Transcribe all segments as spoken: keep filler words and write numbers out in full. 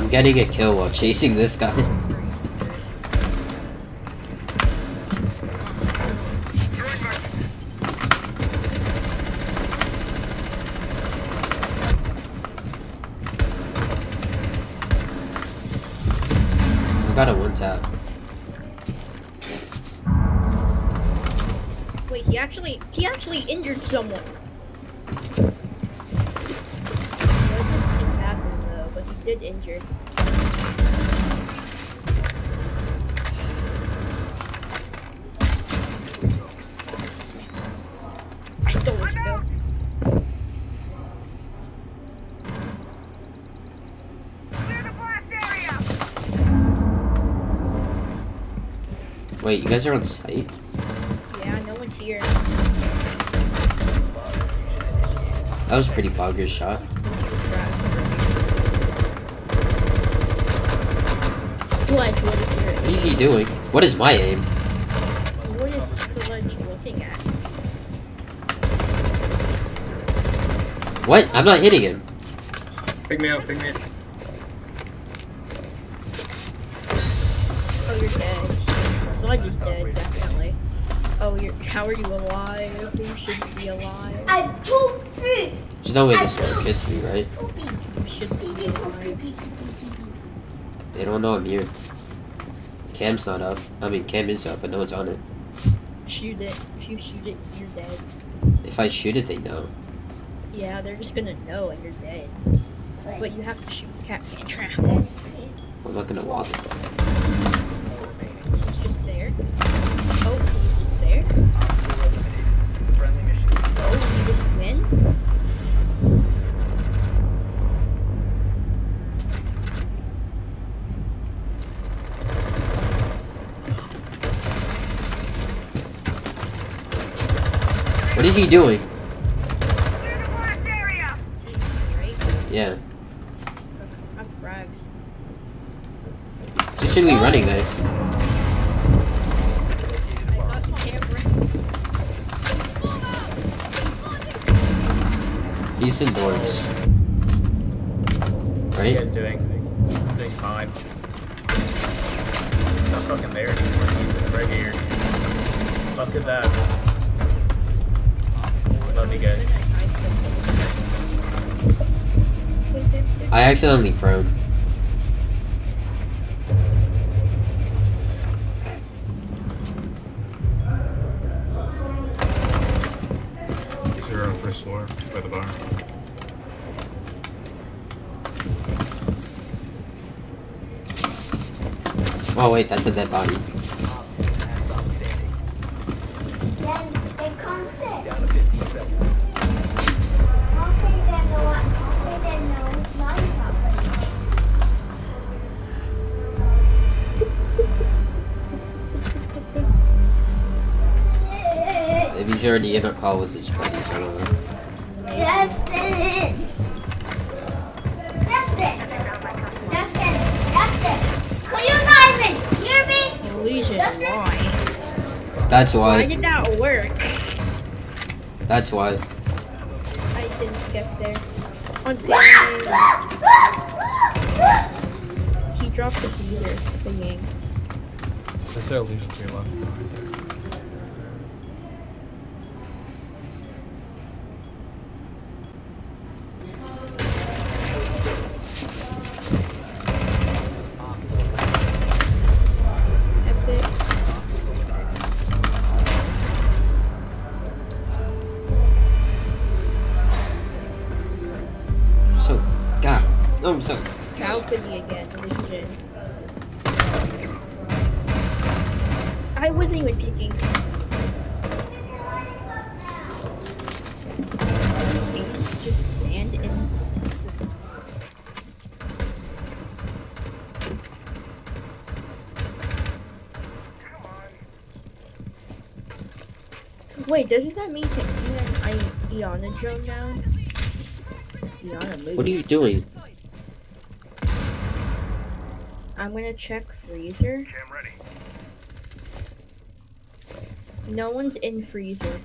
getting a kill while chasing this guy. I got a one tap. Wait, he actually he actually injured someone. Wasn't happen though, but he did injure. I stole his kill. Wait, you guys are on site? Yeah, no one's here. That was a pretty bugger shot. Sledge, what is your What is he doing? What is my aim? What is Sledge looking at? What? I'm not hitting him. Pick me up, pick me up. Oh, you're dead. Sledge is dead, definitely. Oh, you're. How are you alive? You shouldn't be alive. I pooped. There's no way this smoke hits me, right? You shouldn't be alive. They don't know I'm here. Cam's not up. I mean, Cam is up, but no one's on it. Shoot it. If you shoot it, you're dead. If I shoot it, they know. Yeah, they're just gonna know and you're dead. But you have to shoot the cat man trap. I'm not gonna walk it. He's just there. Oh, he's just there. Oh, you just win? What is he doing? Yeah. I'm frags. Just should be running there. I got the camera. He's indoors. What are you Right? guys doing? I'm doing fine. He's not fucking there anymore. He's right here. Fuck is that? Love you guys. I accidentally prone. Is there a first floor by the bar? Oh wait, that's a dead body. Then they come sick. Okay, then no one. Okay, then no lollipop. Maybe he's already in a call with his buddies, I don't know. Justin! Justin! Justin! Justin! Could you not even hear me? Illusion, why? That's Why why. did that work? That's why. I didn't get there. On He dropped the teaser thingy. That's their illusion to your left side. Epic. So, God. No, I'm so. Balcony again, illusion. I wasn't even peeking. Ace, just stand in this. Wait, doesn't that mean to I Iana drone down? Iana move. What are you doing? I'm gonna check freezer. Cam ready. No one's in freezer.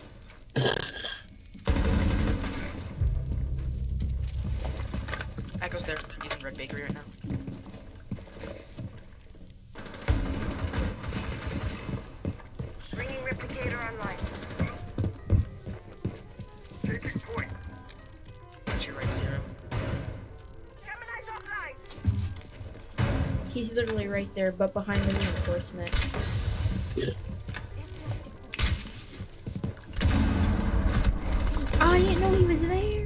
Echo Echo's there. He's in Red Bakery right now. Bringing replicator online. Taking point. That's your right, Zero. Gemini's offline. He's literally right there, but behind the reinforcement. Oh, I didn't know he was there.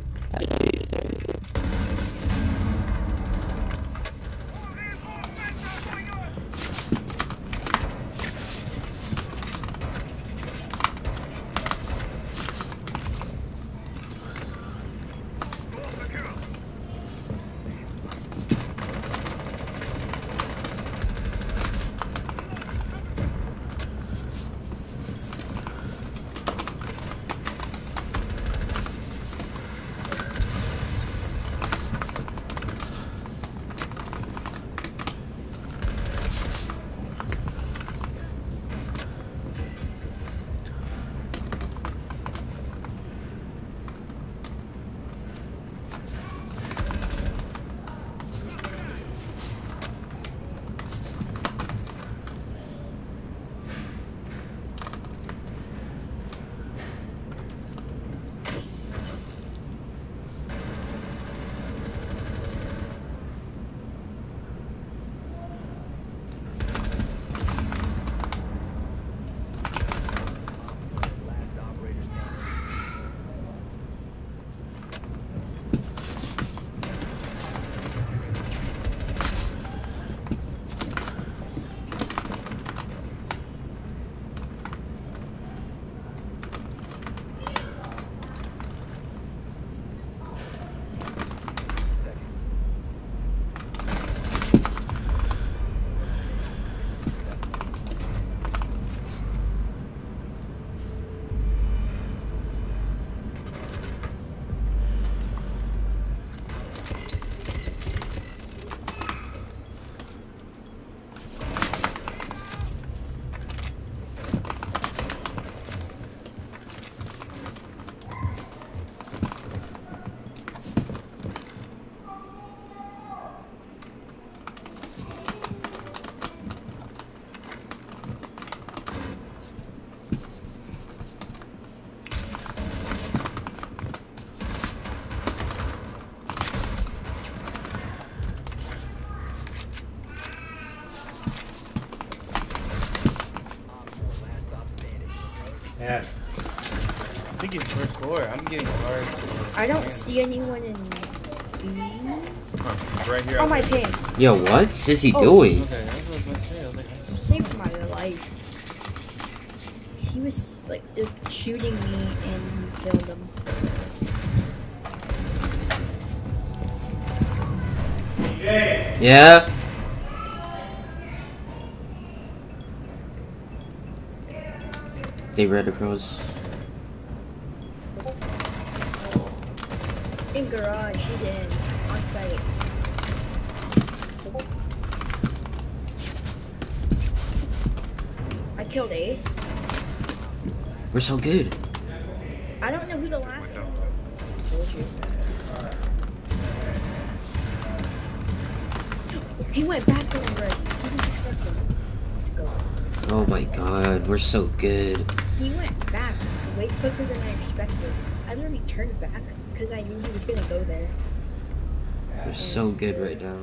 Yeah. I think he's first floor. I'm getting hard. I don't see anyone in B. Huh, he's right here. Oh, my ping. Yo, what is he Oh. doing? Okay, that's what I was gonna say. I was like, You saved my life. He was like just shooting me and you killed him. Yeah? They ran across. In garage, he's in. On site. I killed Ace. We're so good. I don't know who the last one was. Told you. He went back over it. He didn't expect him. Let's go. Oh my god, we're so good. He went back way quicker than I expected. I literally turned back because I knew he was gonna go there. We're so good right now.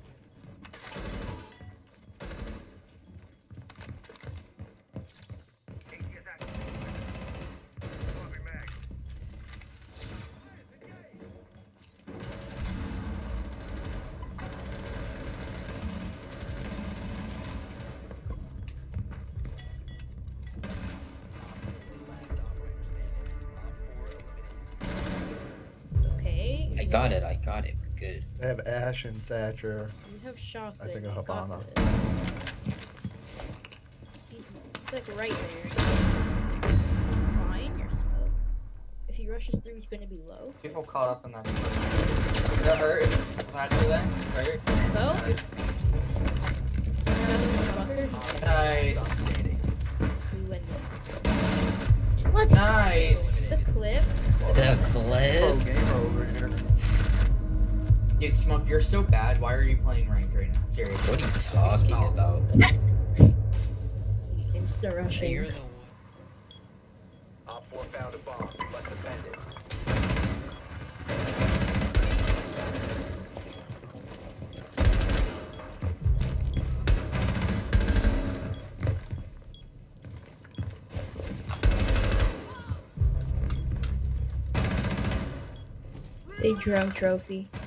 Okay. I got it, I got it. We're good. They have Ash and Thatcher. You have chocolate. I think a you got Habana. this. He's like right there. Fine, your smoke. If he rushes through, he's gonna be low. People caught up in that. Is that hurt? Is that there? Hurt? Go. Nice. Motherfucker. Nice. We win this. Let's Nice. the clip. The clip. Pro gamer over here. Dude, Smoke, you're so bad. Why are you playing ranked right now? Seriously. What are you talking Smoke. about? Insta Hey, rushing. you're the one. Op four found a bomb. Must defend it. They drone trophy.